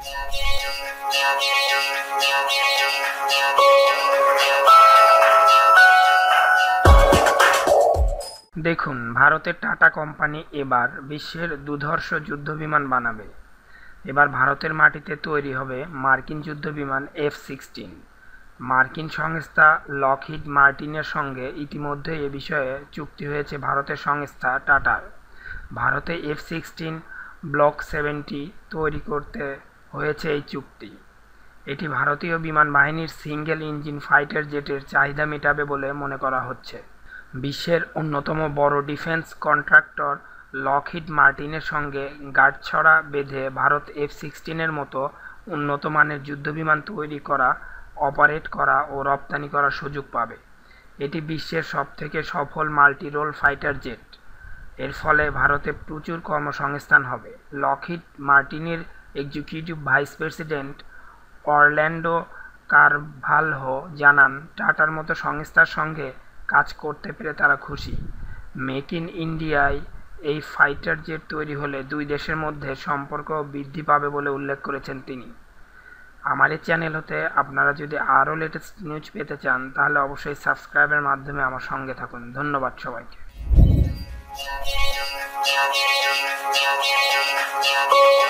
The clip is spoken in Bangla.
দেখুন, ভারতের টাটা কোম্পানি এবার বিশ্বের দুর্ধর্ষ যুদ্ধবিমান বানাবে। এবার ভারতের মাটিতে তৈরি হবে মার্কিন যুদ্ধবিমান F-16। মার্কিন সংস্থা লকহিড মার্টিনের সঙ্গে ইতিমধ্যে এ বিষয়ে চুক্তি হয়েছে ভারতের সংস্থা টাটার। ভারতে F-16 ব্লক 70 তৈরি করতে হয়েছে এই চুক্তি। এটি ভারতীয় বিমান বাহিনীর সিঙ্গেল ইঞ্জিন ফাইটার জেটের চাহিদা মেটাবে বলে মনে করা হচ্ছে। বিশ্বের অন্যতম বড় ডিফেন্স কন্ট্রাক্টর লকহিড মার্টিনের সঙ্গে গাঁটছড়া বেঁধে ভারত F-16-এর মতো উন্নত মানের যুদ্ধবিমান তৈরি করা, অপারেট করা ও রপ্তানি করার সুযোগ পাবে। এটি বিশ্বের সবথেকে সফল মাল্টি রোল ফাইটার জেট। এর ফলে ভারতে প্রচুর কর্মসংস্থান হবে। লকহিড মার্টিনের executive vice president Orlando Carvalho জানান, টাটার মতো সংস্থার সঙ্গে কাজ করতে পেরে তারা খুশি। মেক ইন ইন্ডিয়ায় এই ফাইটার জেট তৈরি হলে দুই দেশের মধ্যে সম্পর্ক বৃদ্ধি পাবে বলে উল্লেখ করেছেন তিনি। আমার এই চ্যানেল হতে আপনারা যদি আরও লেটেস্ট নিউজ পেতে চান তাহলে অবশ্যই সাবস্ক্রাইবের মাধ্যমে আমার সঙ্গে থাকুন। ধন্যবাদ সবাইকে।